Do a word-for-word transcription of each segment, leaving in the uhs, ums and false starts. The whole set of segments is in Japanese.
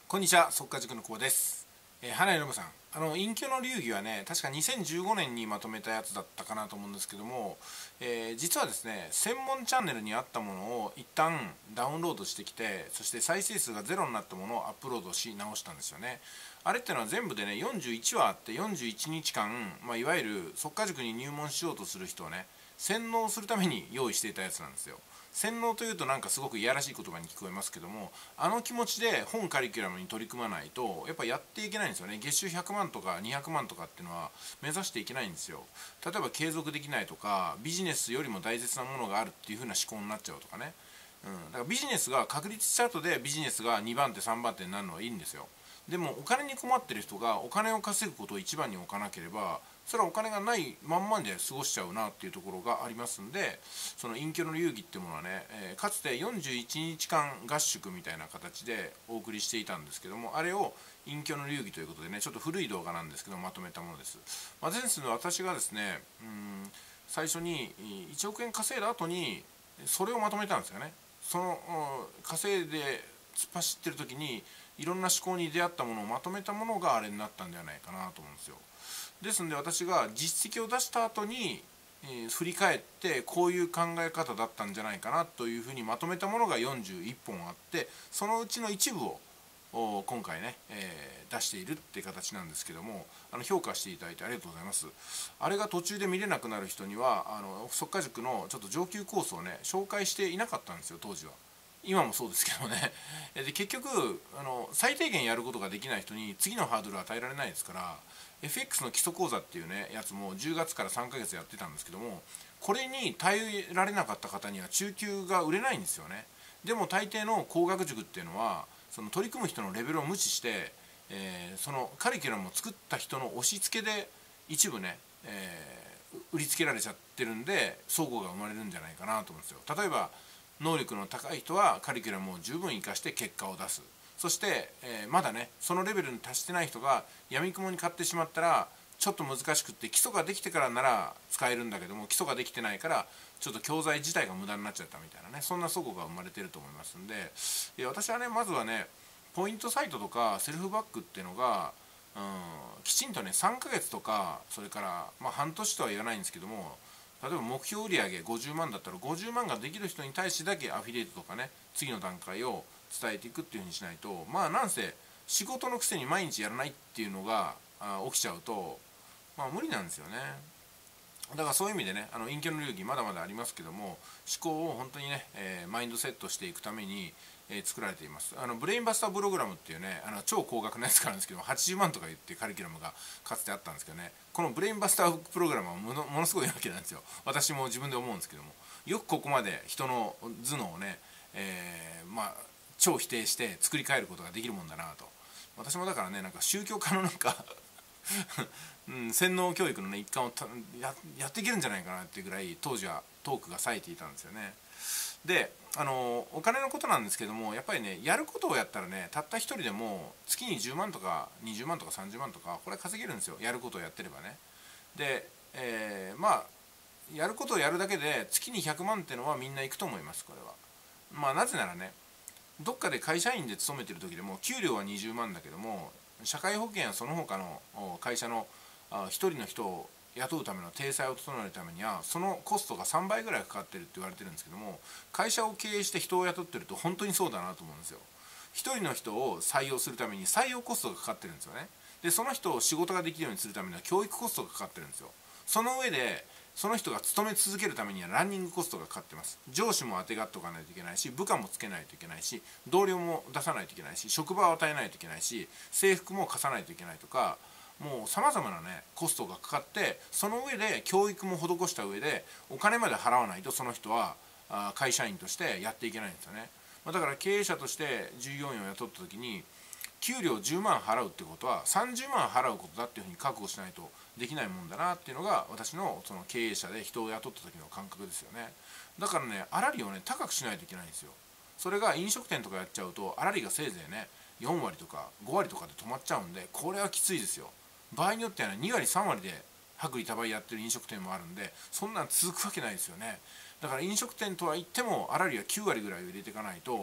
こんにちは、速稼塾の久保です。えー、花井信さん、あの隠居の流儀はね、確かにせんじゅうごねんにまとめたやつだったかなと思うんですけども、えー、実はですね、専門チャンネルにあったものを一旦ダウンロードしてきて、そして再生数がゼロになったものをアップロードし直したんですよね。あれっていうのは全部でね、よんじゅういちわあってよんじゅういちにちかん、まあ、いわゆる速稼塾に入門しようとする人をね、洗脳するために用意していたやつなんですよ。洗脳というとなんかすごくいやらしい言葉に聞こえますけども、あの気持ちで本カリキュラムに取り組まないとやっぱやっていけないんですよね。月収ひゃくまんとかにひゃくまんとかっていうのは目指していけないんですよ。例えば継続できないとか、ビジネスよりも大切なものがあるっていう風な思考になっちゃうとかね、うん、だからビジネスが確立した後でビジネスがにばん手さんばん手になるのはいいんですよ。でもお金に困ってる人がお金を稼ぐことを一番に置かなければ、それはお金がないまんまで過ごしちゃうなっていうところがありますんで、その隠居の流儀っていうものはね、えーかつてよんじゅういちにちかん合宿みたいな形でお送りしていたんですけども、あれを隠居の流儀ということでね、ちょっと古い動画なんですけどまとめたものです。まあ、前世の私がですね、うん最初にいちおくえん稼いだ後にそれをまとめたんですよね。その稼いで突っ走ってる時にいろんな思考に出会ったものをまとめたものがあれになったんではないかなと思うんですよ。ですので私が実績を出した後に、えー振り返ってこういう考え方だったんじゃないかなというふうにまとめたものがよんじゅういっぽんあって、そのうちの一部をお今回ね、えー出しているって形なんですけども、あの評価していただいてありがとうございます。あれが途中で見れなくなる人にはあの速稼塾のちょっと上級コースをね紹介していなかったんですよ、当時は。今もそうですけどね。で結局あの最低限やることができない人に次のハードルは与えられないですから、 エフエックス の基礎講座っていうねやつもじゅうがつからさんかげつやってたんですけども、これに耐えられなかった方には中級が売れないんですよね。でも大抵の工学塾っていうのはその取り組む人のレベルを無視して、えーそのカリキュラムを作った人の押し付けで一部ね、えー売りつけられちゃってるんで齟齬が生まれるんじゃないかなと思うんですよ。例えば能力の高い人はカリキュラムを十分活かして結果を出す。そして、えーまだねそのレベルに達してない人がやみくもに買ってしまったらちょっと難しくって、基礎ができてからなら使えるんだけども基礎ができてないからちょっと教材自体が無駄になっちゃったみたいなね、そんな齟齬が生まれてると思いますんで、いや私はねまずはねポイントサイトとかセルフバックっていうのが、うん、きちんとねさんかげつとか、それから、まあ、半年とは言わないんですけども、例えば目標売上ごじゅうまんだったらごじゅうまんができる人に対してだけアフィリエイトとかね次の段階を伝えていくっていうふうにしないと、まあなんせ仕事のくせに毎日やらないっていうのがあ起きちゃうと、まあ無理なんですよね。だからそういう意味でね、あの隠居の流儀まだまだありますけども、思考を本当にね、えーマインドセットしていくために、えー作られています。あのブレインバスタープログラムっていうね、あの超高額なやつがあるんですけどはちじゅうまんとか言ってカリキュラムがかつてあったんですけどね、このブレインバスタープログラムはものものすごいわけなんですよ。私も自分で思うんですけども、よくここまで人の頭脳をね、えーまあ超否定して作り変えることができるもんだなと。私もだからね、なんか宗教家のなんかうん、洗脳教育の、ね、一環をややっていけるんじゃないかなっていうぐらい当時はトークが冴えていたんですよね。であのお金のことなんですけども、やっぱりねやることをやったらね、たった一人でも月にじゅうまんとかにじゅうまんとかさんじゅうまんとかこれは稼げるんですよ、やることをやってればね。で、えーまあやることをやるだけで月にひゃくまんっていうのはみんな行くと思います、これは。まあなぜならね、どっかで会社員で勤めてる時でも給料はにじゅうまんだけども、社会保険やその他の会社の一人の人を雇うための体裁を整えるためにはそのコストがさんばいぐらいかかってるって言われてるんですけども、会社を経営して人を雇ってると本当にそうだなと思うんですよ。一人の人を採用するために採用コストがかかってるんですよね。でその人を仕事ができるようにするためには教育コストがかかってるんですよ。その上でその人が勤め続けるためにはランニングコストがかかってます。上司もあてがっておかないといけないし、部下もつけないといけないし、同僚も出さないといけないし、職場を与えないといけないし、制服も貸さないといけないとか、もうさまざまなねコストがかかって、その上で教育も施した上でお金まで払わないとその人はあ会社員としてやっていけないんですよね。まあ、だから経営者として従業員を雇った時に給料じゅうまん払うってことはさんじゅうまん払うことだっていうふうに覚悟しないとできないもんだなっていうのが私のその経営者で人を雇った時の感覚ですよね。だからね粗利をね高くしないといけないんですよ。それが飲食店とかやっちゃうと粗利がせいぜいねよんわりとかごわりとかで止まっちゃうんで、これはきついですよ。場合によってはねにわりさんわりで薄利多売やってる飲食店もあるんで、そんなん続くわけないですよね。だから飲食店とは言っても粗利はきゅうわりぐらいを入れていかないと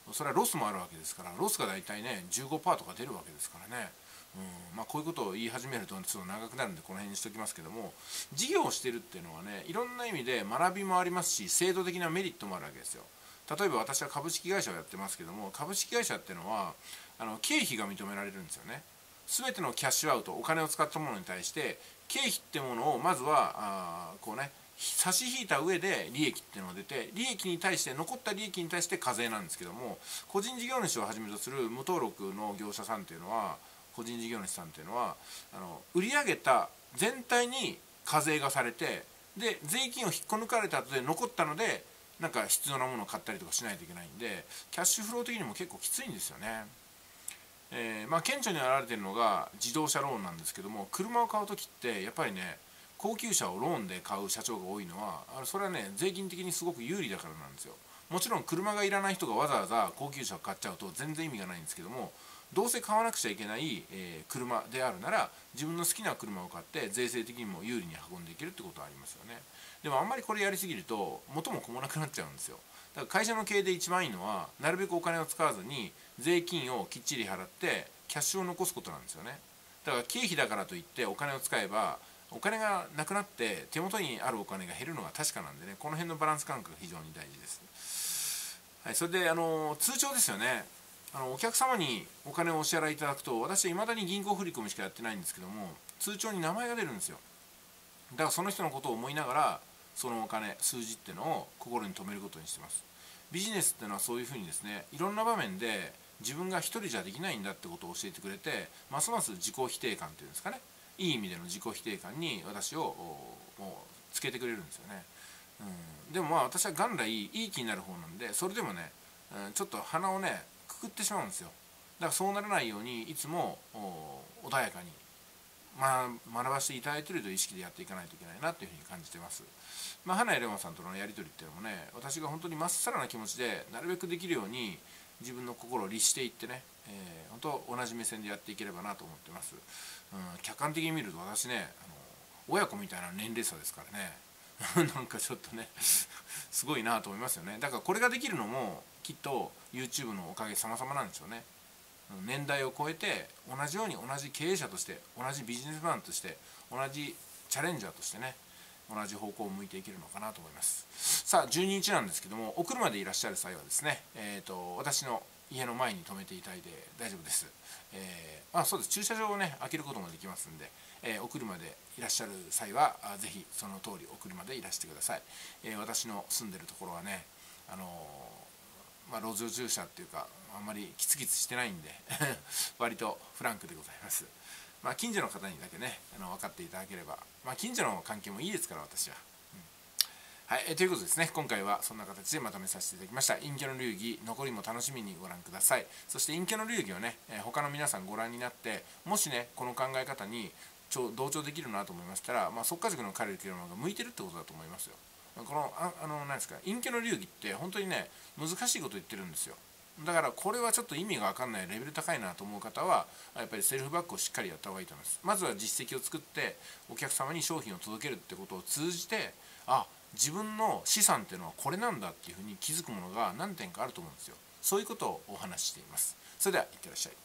それはロスもあるわけですから、ロスが大体ね じゅうごパーセント とか出るわけですからね。うんまあ、こういうことを言い始めるとちょっと長くなるんでこの辺にしときますけども、事業をしてるっていうのはね、いろんな意味で学びもありますし、制度的なメリットもあるわけですよ。例えば私は株式会社をやってますけども、株式会社っていうのはあの経費が認められるんですよね。全てのキャッシュアウト、お金を使ったものに対して経費ってものをまずはあこうね差し引いた上で利益っていうのが出て、利益に対して残った利益に対して課税なんですけども、個人事業主をはじめとする無登録の業者さんっていうのは、個人事業主さんっていうのはあの売り上げた全体に課税がされて、で税金を引っこ抜かれた後で残ったのでなんか必要なものを買ったりとかしないといけないんで、キャッシュフロー的にも結構きついんですよね。えーまあ、顕著に現れているのが自動車ローンなんですけども、車を買う時ってやっぱりね高級車をローンで買う社長が多いのは、それはね税金的にすごく有利だからなんですよ。もちろん車がいらない人がわざわざ高級車を買っちゃうと全然意味がないんですけども、どうせ買わなくちゃいけない、えー、車であるなら自分の好きな車を買って税制的にも有利に運んでいけるってことはありますよね。でもあんまりこれやりすぎると元も子もなくなっちゃうんですよ。だから会社の経営で一番いいのはなるべくお金を使わずに税金をきっちり払ってキャッシュを残すことなんですよね。だから経費だからといってお金を使えばお金がなくなって手元にあるお金が減るのが確かなんでね、この辺のバランス感覚が非常に大事です。はい、それであの通帳ですよね。あのお客様にお金をお支払いいただくと、私はいまだに銀行振込しかやってないんですけども、通帳に名前が出るんですよ。だからその人のことを思いながらそのお金数字っていうのを心に留めることにしてます。ビジネスっていうのはそういうふうにですね、いろんな場面で自分が一人じゃできないんだってことを教えてくれて、ますます自己否定感っていうんですかね、いい意味での自己否定感に私をもうつけてくれるんですよね。うん、でもまあ私は元来いい気になる方なんで、それでもね、うん、ちょっと鼻をねくくってしまうんですよ。だからそうならないようにいつも穏やかに、まあ、学ばせていただいているという意識でやっていかないといけないなというふうに感じてます。まあ、花井レオンさんとのやり取りっていうのもね、私が本当にまっさらな気持ちでなるべくできるように自分の心を律していってね、えー、本当同じ目線でやっていければなと思ってます。うん、客観的に見ると私ね、あの親子みたいな年齢差ですからねなんかちょっとねすごいなと思いますよね。だからこれができるのもきっと YouTube のおかげさまさまなんでしょうね。年代を超えて同じように同じ経営者として同じビジネスマンとして同じチャレンジャーとしてね、同じ方向を向いていけるのかなと思います。さあじゅうににちなんですけども、お車でいらっしゃる際はですね、えーと私の家の前に止めていただいて大丈夫です。えー、あそうです、駐車場をね開けることもできますんで、えー、お車でいらっしゃる際はぜひその通りお車でいらしてください。えー、私の住んでるところはね、あのー、まあ、路上駐車っていうかあんまりキツキツしてないんで割とフランクでございます。まあ、近所の方にだけねあの分かっていただければ、まあ、近所の関係もいいですから私は。うんはい、えということですね、今回はそんな形でまとめさせていただきました。隠居の流儀、残りも楽しみにご覧ください。そして隠居の流儀をね、え他の皆さんご覧になって、もしねこの考え方に同調できるなと思いましたら、まあ、即家塾のカリキュラムが向いてるってことだと思いますよ。このああの何ですか、隠居の流儀って本当にね難しいこと言ってるんですよ。だからこれはちょっと意味が分かんない、レベル高いなと思う方はやっぱりセルフバッグをしっかりやった方がいいと思います。まずは実績を作ってお客様に商品を届けるってことを通じて、あ自分の資産っていうのはこれなんだっていうふうに気づくものが何点かあると思うんですよ。そういうことをお話ししています。それではいってらっしゃい。